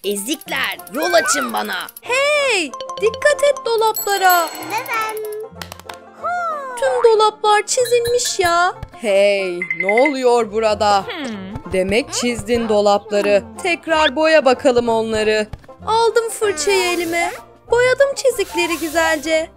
Ezikler, yol açın bana. Hey, dikkat et dolaplara. Neden? Tüm dolaplar çizilmiş ya. Hey, ne oluyor burada? Demek çizdin dolapları. Tekrar boya bakalım onları. Aldım fırçayı elime. Boyadım çizikleri güzelce.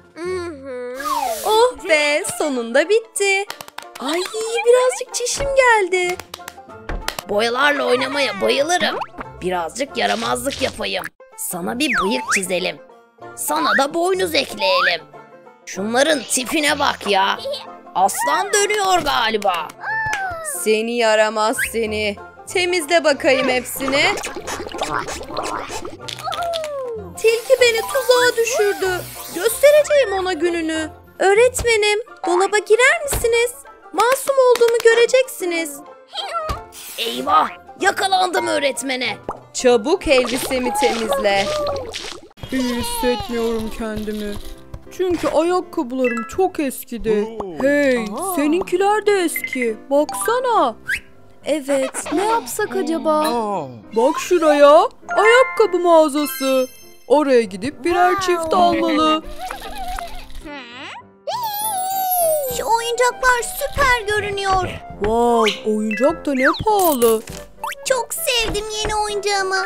Oh be, sonunda bitti. Ay, birazcık çişim geldi. Boyalarla oynamaya bayılırım. Birazcık yaramazlık yapayım. Sana bir bıyık çizelim. Sana da boynuz ekleyelim. Şunların tipine bak ya. Aslan dönüyor galiba. Seni yaramaz seni. Temizle bakayım hepsini. Tilki beni tuzağa düşürdü. Göstereceğim ona gününü. Öğretmenim, dolaba girer misiniz? Masum olduğumu göreceksiniz. Eyvah, yakalandım öğretmene. Çabuk elbisemi temizle. İyi hissetmiyorum kendimi. Çünkü ayakkabılarım çok eskidi. Hey, seninkiler de eski. Baksana. Evet, ne yapsak acaba? Bak şuraya. Ayakkabı mağazası. Oraya gidip birer çift almalı. Şu oyuncaklar süper görünüyor. Wow, oyuncak da ne pahalı. Çok sevdim yeni oyuncağımı.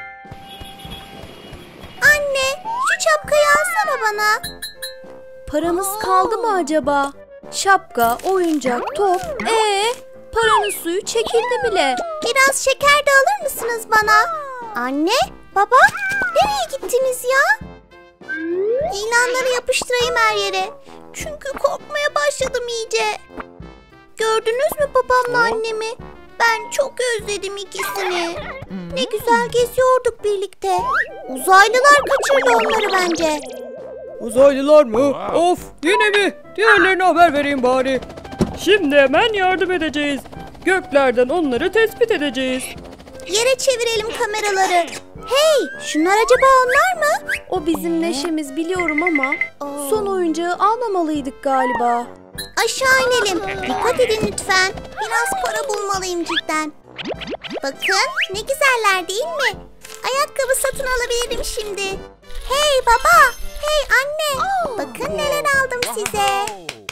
Anne, şu şapkayı alsana bana. Paramız kaldı mı acaba? Şapka, oyuncak, top. Paranın suyu çekildi bile. Biraz şeker de alır mısınız bana? Anne, baba, nereye gittiniz ya? İlanları yapıştırayım her yere. Çünkü korkmaya başladım iyice. Gördünüz mü babamla annemi? Ben çok özledim ikisini. Ne güzel geziyorduk birlikte. Uzaylılar kaçırdı onları bence. Uzaylılar mı? Of, yine mi? Diğerlerine haber vereyim bari. Şimdi hemen yardım edeceğiz. Göklerden onları tespit edeceğiz. Yere çevirelim kameraları. Hey, şunlar acaba onlar mı? O bizim neşemiz biliyorum ama son oyuncağı almamalıydık galiba. Aşağı inelim. Dikkat edin lütfen. Biraz para bulmalıyım cidden. Bakın ne güzeller değil mi? Ayakkabı satın alabilirim şimdi. Hey baba, hey anne. Bakın neler aldım size.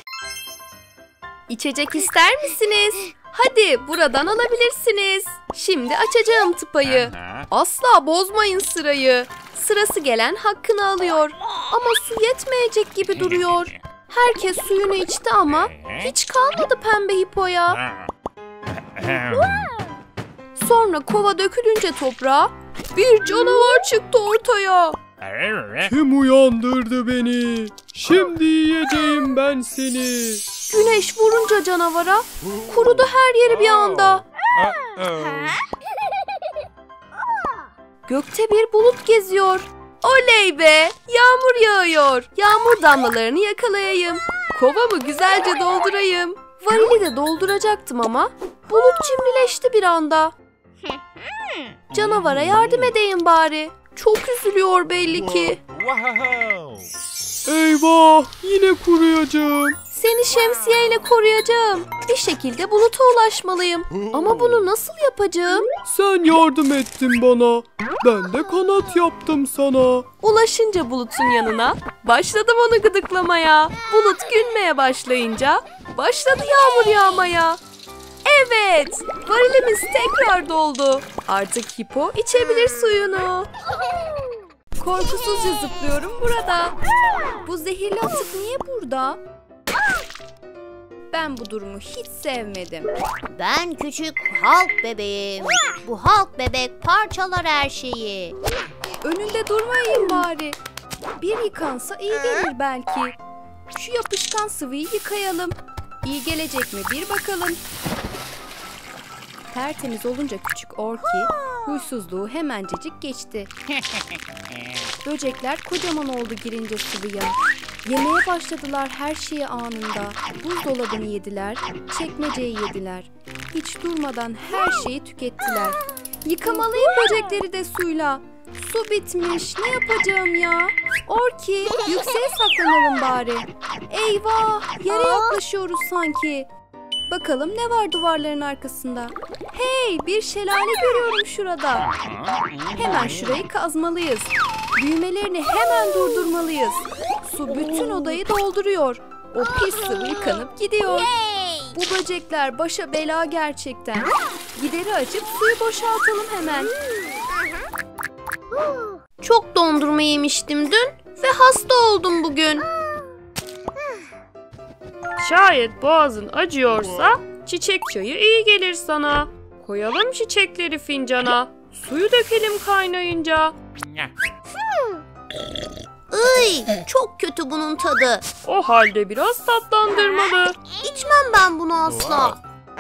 İçecek ister misiniz? Hadi buradan alabilirsiniz. Şimdi açacağım tıpayı. Asla bozmayın sırayı. Sırası gelen hakkını alıyor. Ama su yetmeyecek gibi duruyor. Herkes suyunu içti ama hiç kalmadı pembe hipoya. Sonra kova dökülünce toprağa bir canavar çıktı ortaya. Kim uyandırdı beni? Şimdi yiyeceğim ben seni. Güneş vurunca canavara kurudu her yeri bir anda. Gökte bir bulut geziyor. Oley be! Yağmur yağıyor. Yağmur damlalarını yakalayayım. Kovamı güzelce doldurayım. Varili de dolduracaktım ama bulut cimrileşti bir anda. Canavara yardım edeyim bari. Çok üzülüyor belli ki. Eyvah! Yine kuruyacağım. Seni şemsiyeyle koruyacağım. Bir şekilde buluta ulaşmalıyım. Ama bunu nasıl yapacağım? Sen yardım ettin bana. Ben de kanat yaptım sana. Ulaşınca bulutun yanına başladım onu gıdıklamaya. Bulut gülmeye başlayınca başladı yağmur yağmaya. Evet, varilimiz tekrar doldu. Artık hipo içebilir suyunu. Korkusuzca zıplıyorum burada. Bu zehirli atık niye burada? Ben bu durumu hiç sevmedim. Ben küçük Halk bebeğim. Bu Halk bebek parçalar her şeyi. Önünde durmayayım bari. Bir yıkansa iyi gelir belki. Şu yapışkan sıvıyı yıkayalım. İyi gelecek mi bir bakalım. Tertemiz olunca küçük Orki huysuzluğu hemencecik geçti. Böcekler kocaman oldu girince sıvıya. Yemeye başladılar her şeyi anında. Buzdolabını yediler, çekmeceyi yediler. Hiç durmadan her şeyi tükettiler. Yıkamalıyım böcekleri de suyla. Su bitmiş, ne yapacağım ya? Orki, yükseğe saklanalım bari. Eyvah, yere yaklaşıyoruz sanki. Bakalım ne var duvarların arkasında? Hey, bir şelale görüyorum şurada. Hemen şurayı kazmalıyız. Büyümelerini hemen durdurmalıyız. Su bütün odayı dolduruyor. O pis sıvı yıkanıp gidiyor. Bu böcekler başa bela gerçekten. Gideri açıp suyu boşaltalım hemen. Çok dondurma yemiştim dün ve hasta oldum bugün. Şayet boğazın acıyorsa çiçek çayı iyi gelir sana. Koyalım çiçekleri fincana. Suyu dökelim kaynayınca. Iy, çok kötü bunun tadı. O halde biraz tatlandırmalı. İçmem ben bunu asla.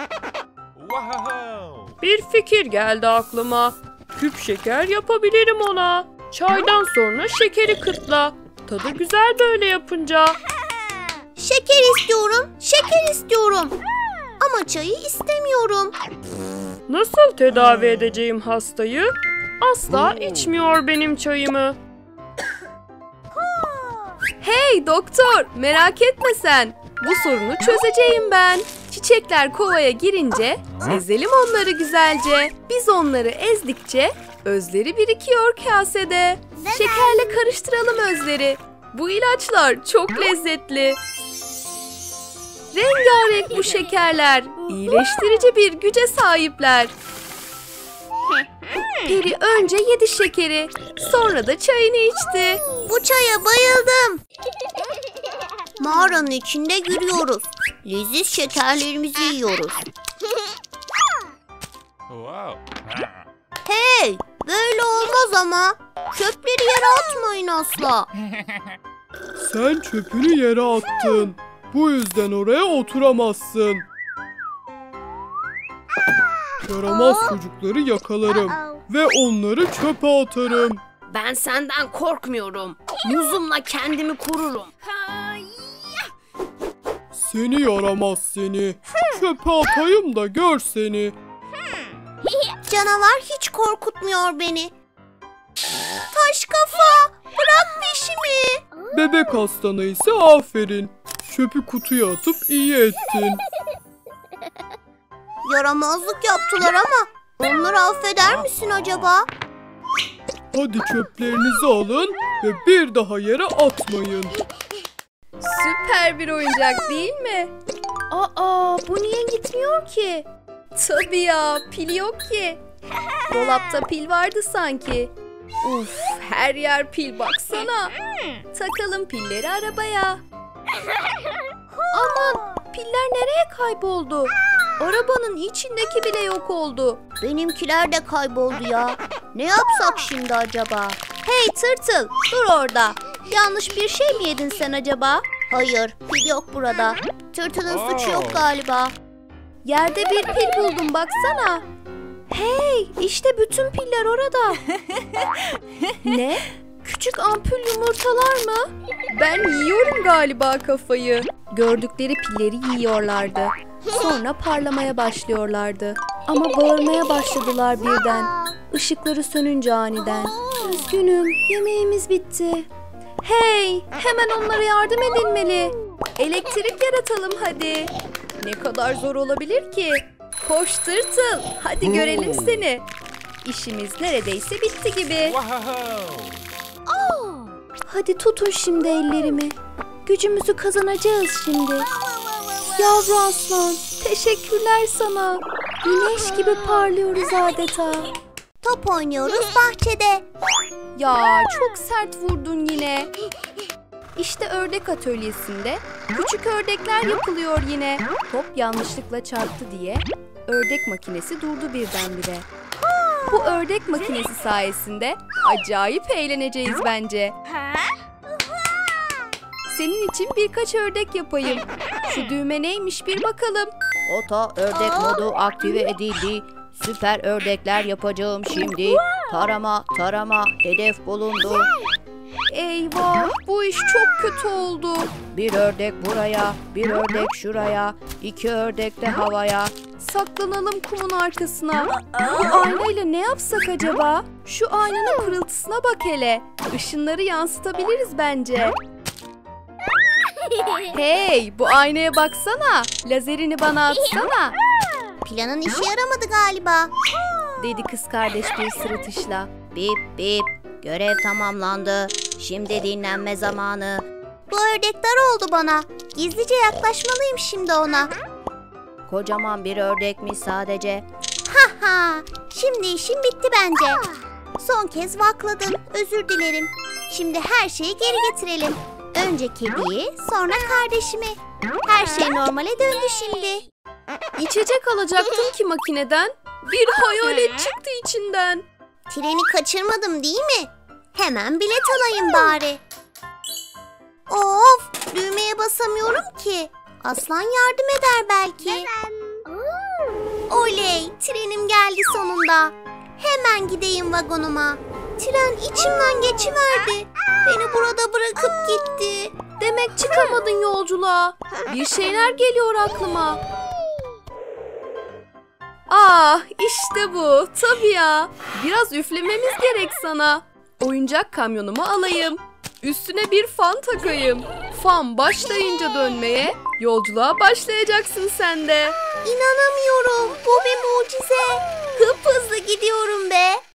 Bir fikir geldi aklıma. Küp şeker yapabilirim ona. Çaydan sonra şekeri kıtla. Tadı güzel böyle yapınca. Şeker istiyorum, şeker istiyorum. Ama çayı istemiyorum. Nasıl tedavi edeceğim hastayı? Asla içmiyor benim çayımı. Hey doktor, merak etme sen. Bu sorunu çözeceğim ben. Çiçekler kovaya girince ezelim onları güzelce. Biz onları ezdikçe özleri birikiyor kasede. Şekerle karıştıralım özleri. Bu ilaçlar çok lezzetli. Rengarenk bu şekerler. İyileştirici bir güce sahipler. Peri önce yedi şekeri, sonra da çayını içti. Bu çaya bayıldım. Mağaranın içinde yürüyoruz. Leziz şekerlerimizi yiyoruz. Hey, böyle olmaz ama. Çöpleri yere atmayın asla. Sen çöpünü yere attın. Bu yüzden oraya oturamazsın. Yaramaz çocukları yakalarım ve onları çöpe atarım. Ben senden korkmuyorum. Muzumla kendimi korurum. Seni yaramaz seni. Çöpe atayım da gör seni. Canavar hiç korkutmuyor beni. Taş kafa, bırak peşimi. Bebek aslanı ise aferin. Çöpü kutuya atıp iyi ettin. Yaramazlık yaptılar ama onları affeder misin acaba? Hadi çöplerinizi alın ve bir daha yere atmayın. Süper bir oyuncak değil mi? Aa, bu niye gitmiyor ki? Tabii ya, pil yok ki. Dolapta pil vardı sanki. Uf, her yer pil baksana. Takalım pilleri arabaya. Aman, piller nereye kayboldu? Arabanın içindeki bile yok oldu. Benimkiler de kayboldu ya. Ne yapsak şimdi acaba? Hey tırtıl, dur orada. Yanlış bir şey mi yedin sen acaba? Hayır, pil yok burada. Tırtılın suçu yok galiba. Yerde bir pil buldum baksana. Hey, işte bütün piller orada. Ne? Küçük ampul yumurtalar mı? Ben yiyorum galiba kafayı. Gördükleri pilleri yiyorlardı. Sonra parlamaya başlıyorlardı. Ama bağırmaya başladılar birden. Işıkları sönünce aniden. Üzgünüm, yemeğimiz bitti. Hey, hemen onlara yardım edilmeli. Elektrik yaratalım hadi. Ne kadar zor olabilir ki? Koş tırtıl, hadi görelim seni. İşimiz neredeyse bitti gibi. Hadi tutun şimdi ellerimi. Gücümüzü kazanacağız şimdi. Yavru aslan, teşekkürler sana. Güneş gibi parlıyoruz adeta. Top oynuyoruz bahçede. Ya çok sert vurdun yine. İşte ördek atölyesinde küçük ördekler yapılıyor yine. Top yanlışlıkla çarptı diye ördek makinesi durdu birdenbire. Bu ördek makinesi sayesinde acayip eğleneceğiz bence. Senin için birkaç ördek yapayım. Şu düğme neymiş bir bakalım. Ota ördek modu aktive edildi. Süper ördekler yapacağım şimdi. Tarama, hedef bulundu. Eyvah, bu iş çok kötü oldu. Bir ördek buraya, bir ördek şuraya, 2 ördek de havaya. Saklanalım kumun arkasına. Bu aynayla ne yapsak acaba? Şu aynanın pırıltısına bak hele. Işınları yansıtabiliriz bence. Hey, bu aynaya baksana. Lazerini bana atsana. Planın işe yaramadı galiba. dedi kız kardeş bir sırıtışla. Bip bip, görev tamamlandı. Şimdi dinlenme zamanı. Bu ördekler oldu bana. Gizlice yaklaşmalıyım şimdi ona. Kocaman bir ördekmiş sadece. Ha, şimdi işim bitti bence. Son kez vakladın, özür dilerim. Şimdi her şeyi geri getirelim. Önce kediyi, sonra kardeşimi. Her şey normale döndü şimdi. İçecek alacaktım ki makineden. Bir hayalet çıktı içinden. Treni kaçırmadım değil mi? Hemen bilet alayım bari. Of, düğmeye basamıyorum ki. Aslan yardım eder belki. Oley, trenim geldi sonunda. Hemen gideyim vagonuma. Tren içimden geçiverdi. Beni burada bırakıp gitti. Demek çıkamadın yolculuğa. Bir şeyler geliyor aklıma. Ah, işte bu. Tabii ya. Biraz üflememiz gerek sana. Oyuncak kamyonumu alayım. Üstüne bir fan takayım. Fan başlayınca dönmeye, yolculuğa başlayacaksın sen de. İnanamıyorum. Bu bir mucize. Hızlı gidiyorum be.